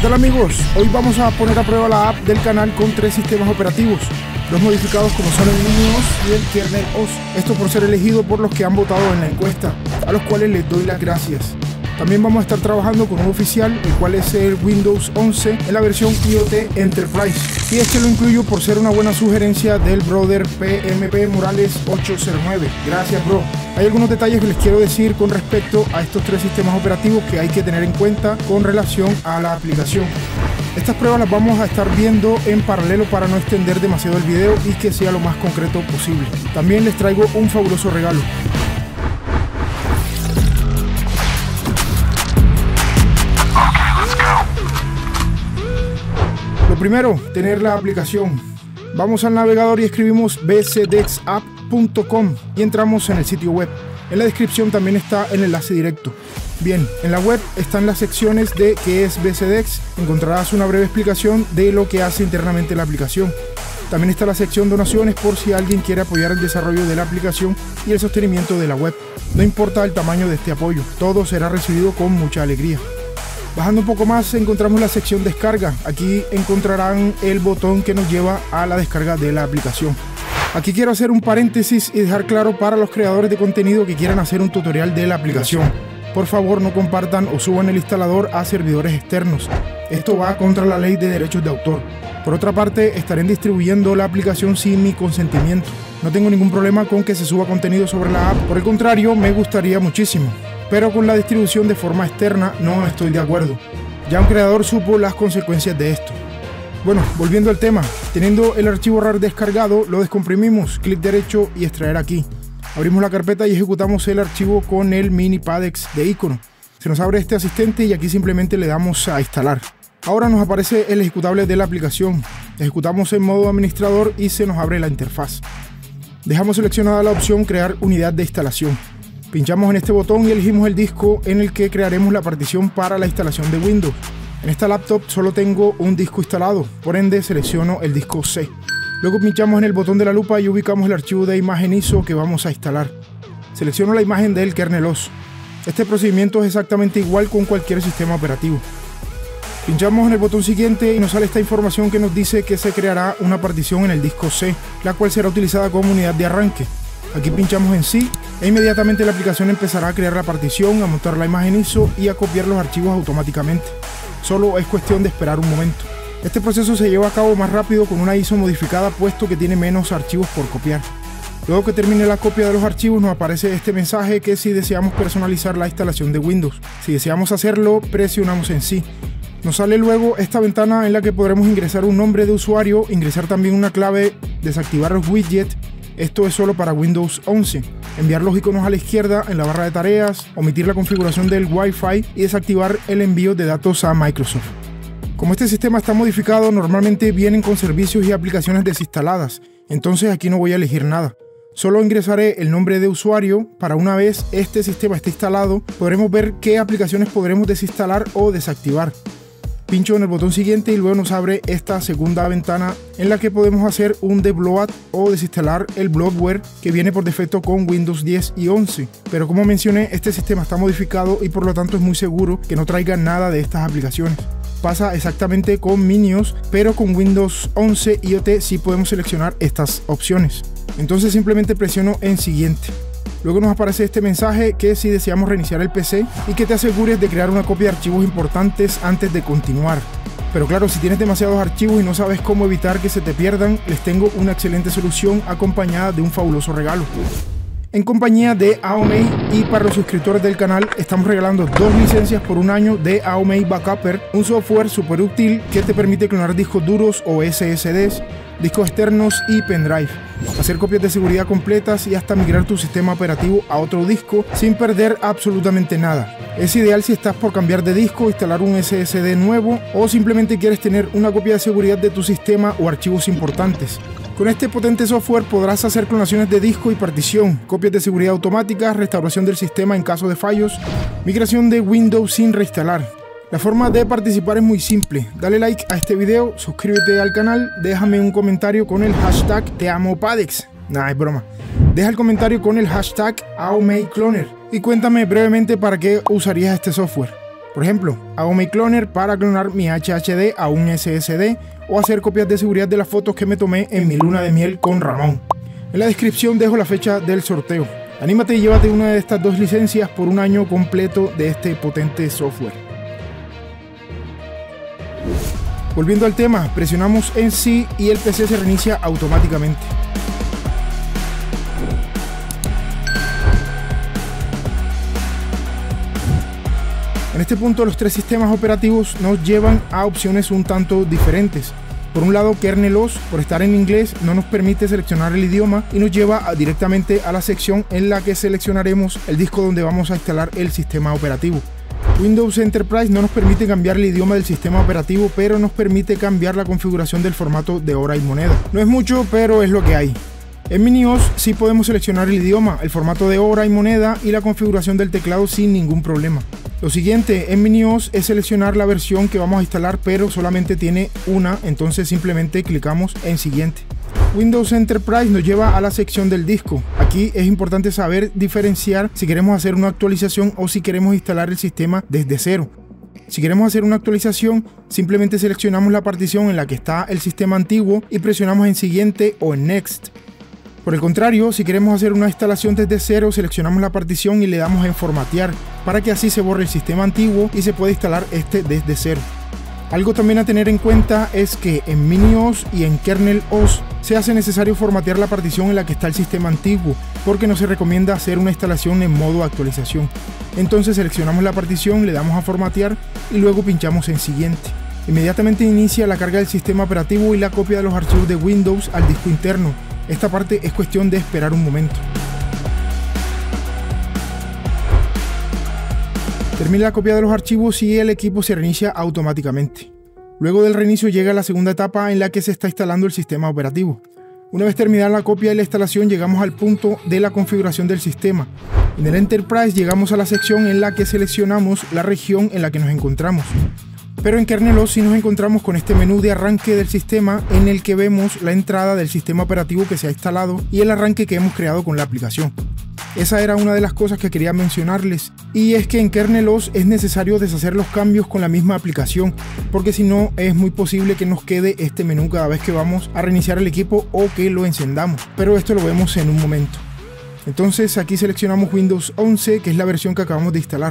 tal amigos? Hoy vamos a poner a prueba la app del canal con 3 sistemas operativos, 2 modificados como son el Mini-OS y el Kernel OS. Esto por ser elegido por los que han votado en la encuesta, a los cuales les doy las gracias. También vamos a estar trabajando con un oficial, el cual es el Windows 11 en la versión IoT Enterprise. Y este lo incluyo por ser una buena sugerencia del brother PMP Morales 809. Gracias, bro. Hay algunos detalles que les quiero decir con respecto a estos 3 sistemas operativos que hay que tener en cuenta con relación a la aplicación. Estas pruebas las vamos a estar viendo en paralelo para no extender demasiado el video y que sea lo más concreto posible. También les traigo un fabuloso regalo. Lo primero, tener la aplicación. Vamos al navegador y escribimos bcdexapp.com y entramos en el sitio web. En la descripción también está el enlace directo. Bien, en la web están las secciones de qué es BCDex. Encontrarás una breve explicación de lo que hace internamente la aplicación. También está la sección donaciones por si alguien quiere apoyar el desarrollo de la aplicación y el sostenimiento de la web. No importa el tamaño de este apoyo, todo será recibido con mucha alegría. Bajando un poco más encontramos la sección descarga. Aquí encontrarán el botón que nos lleva a la descarga de la aplicación. Aquí quiero hacer un paréntesis y dejar claro para los creadores de contenido que quieran hacer un tutorial de la aplicación. Por favor, no compartan o suban el instalador a servidores externos. Esto va contra la ley de derechos de autor. Por otra parte, estaré distribuyendo la aplicación sin mi consentimiento. No tengo ningún problema con que se suba contenido sobre la app. Por el contrario, me gustaría muchísimo. Pero con la distribución de forma externa no estoy de acuerdo. Ya un creador supo las consecuencias de esto. Bueno, volviendo al tema, teniendo el archivo RAR descargado, lo descomprimimos, clic derecho y extraer aquí. Abrimos la carpeta y ejecutamos el archivo con el mini-padex de icono. Se nos abre este asistente y aquí simplemente le damos a instalar. Ahora nos aparece el ejecutable de la aplicación. Ejecutamos en modo administrador y se nos abre la interfaz. Dejamos seleccionada la opción crear unidad de instalación. Pinchamos en este botón y elegimos el disco en el que crearemos la partición para la instalación de Windows. En esta laptop solo tengo un disco instalado, por ende selecciono el disco C. Luego pinchamos en el botón de la lupa y ubicamos el archivo de imagen ISO que vamos a instalar. Selecciono la imagen del Kernel OS. Este procedimiento es exactamente igual con cualquier sistema operativo. Pinchamos en el botón siguiente y nos sale esta información que nos dice que se creará una partición en el disco C, la cual será utilizada como unidad de arranque. Aquí pinchamos en sí e inmediatamente la aplicación empezará a crear la partición, a montar la imagen ISO y a copiar los archivos automáticamente. Solo es cuestión de esperar un momento. Este proceso se lleva a cabo más rápido con una ISO modificada puesto que tiene menos archivos por copiar. Luego que termine la copia de los archivos nos aparece este mensaje que si deseamos personalizar la instalación de Windows. Si deseamos hacerlo, presionamos en sí. Nos sale luego esta ventana en la que podremos ingresar un nombre de usuario, ingresar también una clave, desactivar los widgets. Esto es solo para Windows 11. Enviar los iconos a la izquierda en la barra de tareas, omitir la configuración del Wi-Fi y desactivar el envío de datos a Microsoft. Como este sistema está modificado, normalmente vienen con servicios y aplicaciones desinstaladas, entonces aquí no voy a elegir nada. Solo ingresaré el nombre de usuario. Para una vez este sistema esté instalado, podremos ver qué aplicaciones podremos desinstalar o desactivar. Pincho en el botón siguiente y luego nos abre esta segunda ventana en la que podemos hacer un debloat o desinstalar el bloatware que viene por defecto con Windows 10 y 11. Pero como mencioné, este sistema está modificado y por lo tanto es muy seguro que no traiga nada de estas aplicaciones. Pasa exactamente con Mini-OS, pero con Windows 11 IoT sí podemos seleccionar estas opciones. Entonces simplemente presiono en siguiente. Luego nos aparece este mensaje que si deseamos reiniciar el PC y que te asegures de crear una copia de archivos importantes antes de continuar. Pero claro, si tienes demasiados archivos y no sabes cómo evitar que se te pierdan, les tengo una excelente solución acompañada de un fabuloso regalo. En compañía de Aomei y para los suscriptores del canal estamos regalando 2 licencias por un año de Aomei Backupper, un software súper útil que te permite clonar discos duros o SSDs, discos externos y pendrive, hacer copias de seguridad completas y hasta migrar tu sistema operativo a otro disco sin perder absolutamente nada. Es ideal si estás por cambiar de disco, instalar un SSD nuevo o simplemente quieres tener una copia de seguridad de tu sistema o archivos importantes. Con este potente software podrás hacer clonaciones de disco y partición, copias de seguridad automáticas, restauración del sistema en caso de fallos, migración de Windows sin reinstalar. La forma de participar es muy simple. Dale like a este video, suscríbete al canal, déjame un comentario con el hashtag TeAmoPadex. Nah, es broma. Deja el comentario con el hashtag AomeiCloner y cuéntame brevemente para qué usarías este software. Por ejemplo, hago mi cloner para clonar mi HHD a un SSD o hacer copias de seguridad de las fotos que me tomé en mi luna de miel con Ramón. En la descripción dejo la fecha del sorteo. Anímate y llévate una de estas 2 licencias por un año completo de este potente software. Volviendo al tema, presionamos en sí y el PC se reinicia automáticamente. En este punto los 3 sistemas operativos nos llevan a opciones un tanto diferentes. Por un lado, Kernel OS, por estar en inglés, no nos permite seleccionar el idioma y nos lleva directamente a la sección en la que seleccionaremos el disco donde vamos a instalar el sistema operativo. Windows Enterprise no nos permite cambiar el idioma del sistema operativo, pero nos permite cambiar la configuración del formato de hora y moneda. No es mucho, pero es lo que hay. En MiniOS sí podemos seleccionar el idioma, el formato de hora y moneda y la configuración del teclado sin ningún problema. Lo siguiente en MiniOS es seleccionar la versión que vamos a instalar, pero solamente tiene una, entonces simplemente clicamos en siguiente. Windows Enterprise nos lleva a la sección del disco. Aquí es importante saber diferenciar si queremos hacer una actualización o si queremos instalar el sistema desde cero. Si queremos hacer una actualización, simplemente seleccionamos la partición en la que está el sistema antiguo y presionamos en siguiente o en next. Por el contrario, si queremos hacer una instalación desde cero, seleccionamos la partición y le damos en formatear, para que así se borre el sistema antiguo y se pueda instalar este desde cero. Algo también a tener en cuenta es que en MiniOS y en Kernel OS se hace necesario formatear la partición en la que está el sistema antiguo, porque no se recomienda hacer una instalación en modo actualización. Entonces seleccionamos la partición, le damos a formatear y luego pinchamos en siguiente. Inmediatamente inicia la carga del sistema operativo y la copia de los archivos de Windows al disco interno. Esta parte es cuestión de esperar un momento. Termina la copia de los archivos y el equipo se reinicia automáticamente. Luego del reinicio llega la segunda etapa en la que se está instalando el sistema operativo. Una vez terminada la copia y la instalación, llegamos al punto de la configuración del sistema. En el Enterprise llegamos a la sección en la que seleccionamos la región en la que nos encontramos. Pero en Kernel OS sí nos encontramos con este menú de arranque del sistema en el que vemos la entrada del sistema operativo que se ha instalado y el arranque que hemos creado con la aplicación. Esa era una de las cosas que quería mencionarles, y es que en Kernel OS es necesario deshacer los cambios con la misma aplicación, porque si no es muy posible que nos quede este menú cada vez que vamos a reiniciar el equipo o que lo encendamos, pero esto lo vemos en un momento. Entonces aquí seleccionamos Windows 11, que es la versión que acabamos de instalar.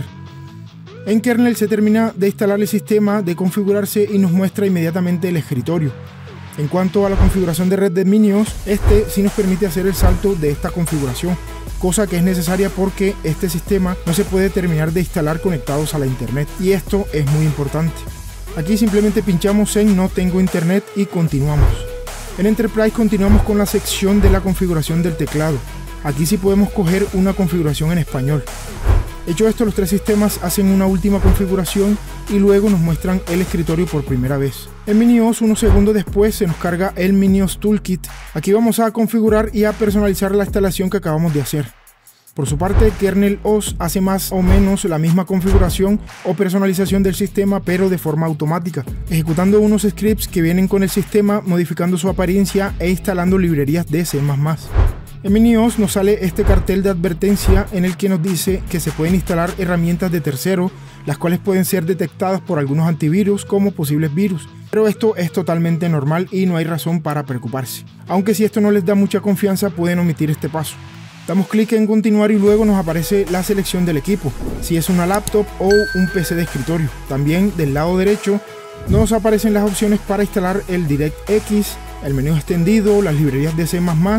En Kernel se termina de instalar el sistema, de configurarse y nos muestra inmediatamente el escritorio. En cuanto a la configuración de red de MiniOS, este sí nos permite hacer el salto de esta configuración, cosa que es necesaria porque este sistema no se puede terminar de instalar conectados a la internet, y esto es muy importante. Aquí simplemente pinchamos en no tengo internet y continuamos. En Enterprise continuamos con la sección de la configuración del teclado. Aquí sí podemos coger una configuración en español. Hecho esto, los 3 sistemas hacen una última configuración y luego nos muestran el escritorio por primera vez. En MiniOS, unos segundos después, se nos carga el MiniOS Toolkit. Aquí vamos a configurar y a personalizar la instalación que acabamos de hacer. Por su parte, Kernel OS hace más o menos la misma configuración o personalización del sistema, pero de forma automática, ejecutando unos scripts que vienen con el sistema, modificando su apariencia e instalando librerías de C++. En MiniOS nos sale este cartel de advertencia en el que nos dice que se pueden instalar herramientas de tercero, las cuales pueden ser detectadas por algunos antivirus como posibles virus. Pero esto es totalmente normal y no hay razón para preocuparse. Aunque si esto no les da mucha confianza, pueden omitir este paso. Damos clic en continuar y luego nos aparece la selección del equipo, si es una laptop o un PC de escritorio. También del lado derecho nos aparecen las opciones para instalar el DirectX, el menú extendido, las librerías de C++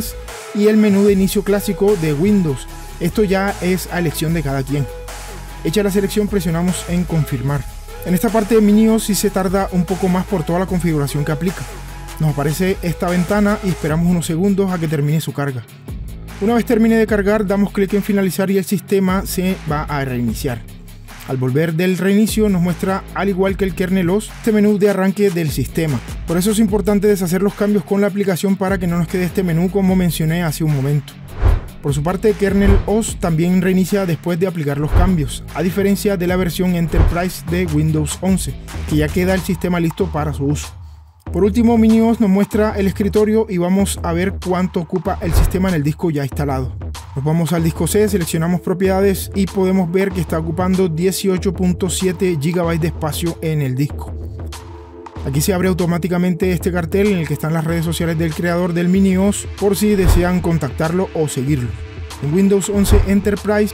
y el menú de inicio clásico de Windows. Esto ya es a elección de cada quien. Hecha la selección, presionamos en confirmar. En esta parte de MiniOS sí se tarda un poco más por toda la configuración que aplica. Nos aparece esta ventana y esperamos unos segundos a que termine su carga. Una vez termine de cargar, damos clic en finalizar y el sistema se va a reiniciar. Al volver del reinicio nos muestra, al igual que el Kernel OS, este menú de arranque del sistema. Por eso es importante deshacer los cambios con la aplicación para que no nos quede este menú como mencioné hace un momento. Por su parte, Kernel OS también reinicia después de aplicar los cambios, a diferencia de la versión Enterprise de Windows 11, que ya queda el sistema listo para su uso. Por último, MiniOS nos muestra el escritorio y vamos a ver cuánto ocupa el sistema en el disco ya instalado. Nos vamos al disco C, seleccionamos propiedades y podemos ver que está ocupando 18.7 GB de espacio en el disco. Aquí se abre automáticamente este cartel en el que están las redes sociales del creador del Mini OS por si desean contactarlo o seguirlo. En Windows 11 Enterprise,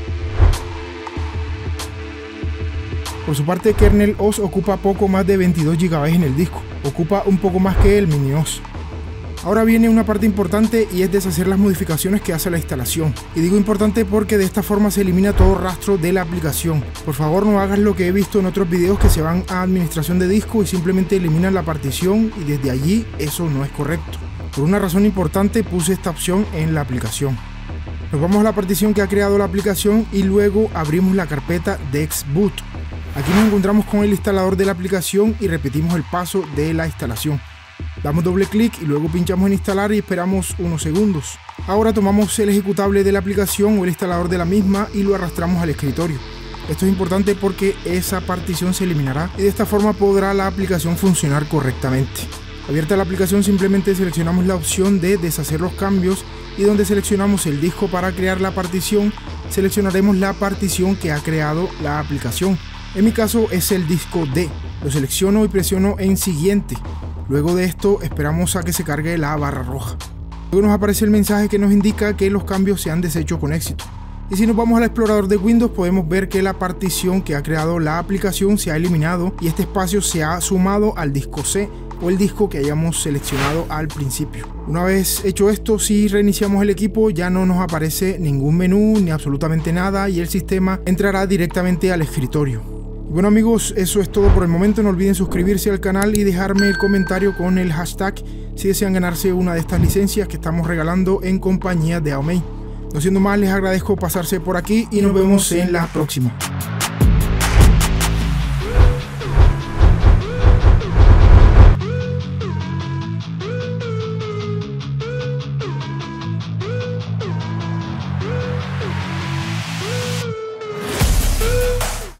por su parte, Kernel OS ocupa poco más de 22 GB en el disco, ocupa un poco más que el Mini OS. Ahora viene una parte importante y es deshacer las modificaciones que hace la instalación. Y digo importante porque de esta forma se elimina todo rastro de la aplicación. Por favor, no hagas lo que he visto en otros videos que se van a administración de disco y simplemente eliminan la partición y desde allí eso no es correcto. Por una razón importante puse esta opción en la aplicación. Nos vamos a la partición que ha creado la aplicación y luego abrimos la carpeta DexBoot. Aquí nos encontramos con el instalador de la aplicación y repetimos el paso de la instalación. Damos doble clic y luego pinchamos en instalar y esperamos unos segundos. Ahora tomamos el ejecutable de la aplicación o el instalador de la misma y lo arrastramos al escritorio. Esto es importante porque esa partición se eliminará y de esta forma podrá la aplicación funcionar correctamente. Abierta la aplicación, simplemente seleccionamos la opción de deshacer los cambios y donde seleccionamos el disco para crear la partición, seleccionaremos la partición que ha creado la aplicación. En mi caso es el disco D. Lo selecciono y presiono en siguiente. Luego de esto esperamos a que se cargue la barra roja. Luego nos aparece el mensaje que nos indica que los cambios se han deshecho con éxito. Y si nos vamos al explorador de Windows podemos ver que la partición que ha creado la aplicación se ha eliminado y este espacio se ha sumado al disco C o el disco que hayamos seleccionado al principio. Una vez hecho esto, si reiniciamos el equipo ya no nos aparece ningún menú ni absolutamente nada y el sistema entrará directamente al escritorio. Bueno amigos, eso es todo por el momento. No olviden suscribirse al canal y dejarme el comentario con el hashtag si desean ganarse una de estas licencias que estamos regalando en compañía de Aomei. No siendo más, les agradezco pasarse por aquí y nos vemos en la próxima.